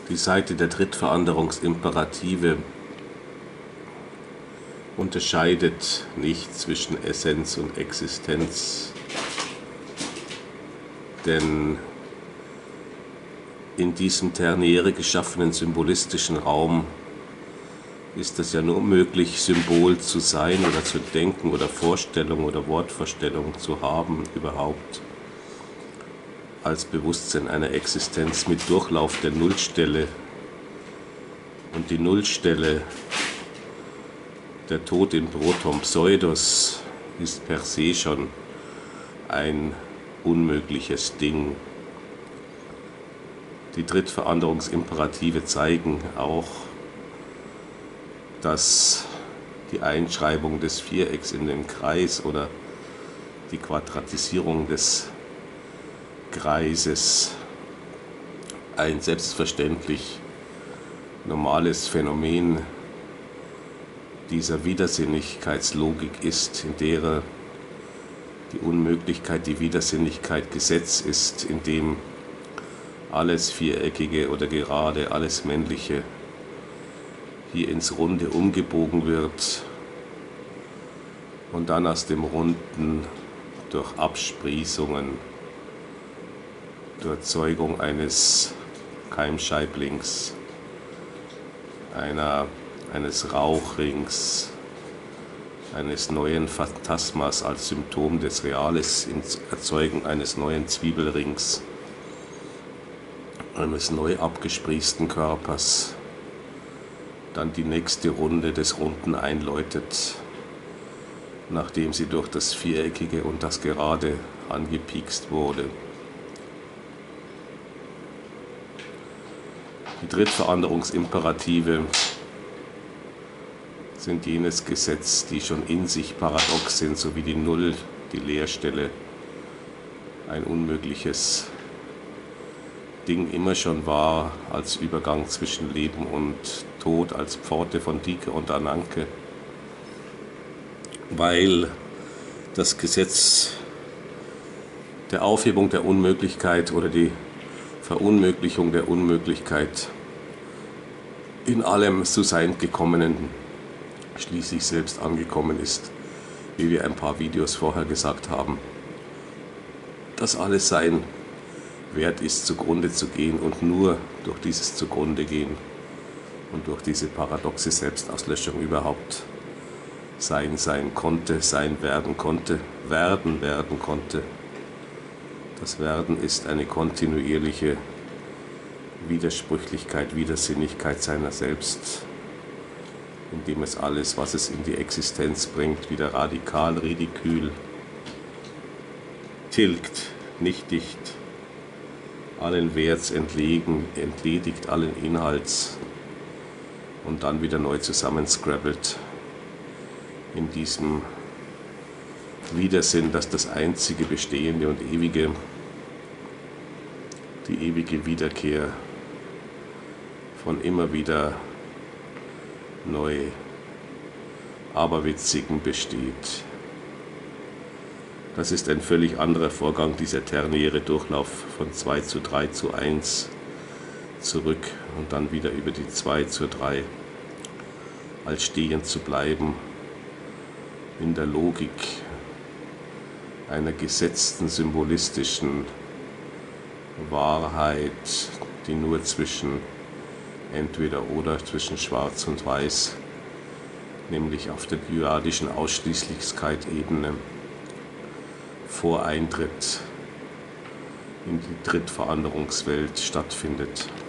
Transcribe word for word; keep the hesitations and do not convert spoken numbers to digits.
Die Seite der Drittveranderungsimperative unterscheidet nicht zwischen Essenz und Existenz, denn in diesem ternäre geschaffenen symbolistischen Raum ist es ja nur möglich, Symbol zu sein oder zu denken oder Vorstellung oder Wortvorstellung zu haben überhaupt, als Bewusstsein einer Existenz mit Durchlauf der Nullstelle. Und die Nullstelle, der Tod in Proton Pseudos, ist per se schon ein unmögliches Ding. Die Drittveranderungsimperative zeigen auch, dass die Einschreibung des Vierecks in den Kreis oder die Quadratisierung des Kreises ein selbstverständlich normales Phänomen dieser Widersinnigkeitslogik ist, in der die Unmöglichkeit, die Widersinnigkeit Gesetz ist, in dem alles Viereckige oder Gerade, alles Männliche hier ins Runde umgebogen wird und dann aus dem Runden durch Absprießungen, durch Erzeugung eines Keimscheiblings, einer, eines Rauchrings, eines neuen Phantasmas als Symptom des Reales, ins Erzeugen eines neuen Zwiebelrings, eines neu abgesprießten Körpers, dann die nächste Runde des Runden einläutet, nachdem sie durch das Viereckige und das Gerade angepiekst wurde. Die Drittveranderungsimperative sind jenes Gesetz, die schon in sich paradox sind, so wie die Null, die Leerstelle, ein unmögliches Ding immer schon war, als Übergang zwischen Leben und Tod, als Pforte von Dike und Ananke, weil das Gesetz der Aufhebung der Unmöglichkeit oder die Verunmöglichung der Unmöglichkeit in allem zu sein gekommenen schließlich selbst angekommen ist, wie wir ein paar Videos vorher gesagt haben, dass alles Sein wert ist, zugrunde zu gehen und nur durch dieses Zugrunde gehen und durch diese paradoxe Selbstauslöschung überhaupt Sein sein konnte, Sein werden konnte, werden werden konnte. Das Werden ist eine kontinuierliche Widersprüchlichkeit, Widersinnigkeit seiner selbst, indem es alles, was es in die Existenz bringt, wieder radikal, ridikül, tilgt, nichtigt, allen Werts entlegen, entledigt allen Inhalts und dann wieder neu zusammenscrabbelt in diesem Widersinn, dass das einzige Bestehende und Ewige, die ewige Wiederkehr von immer wieder neu Aberwitzigen besteht. Das ist ein völlig anderer Vorgang, dieser ternäre Durchlauf von zwei zu drei zu eins zurück und dann wieder über die zwei zu drei als stehen zu bleiben in der Logik einer gesetzten symbolistischen Wahrheit, die nur zwischen entweder oder, zwischen Schwarz und Weiß, nämlich auf der dyadischen Ausschließlichkeit-Ebene vor Eintritt in die Drittveranderungswelt stattfindet.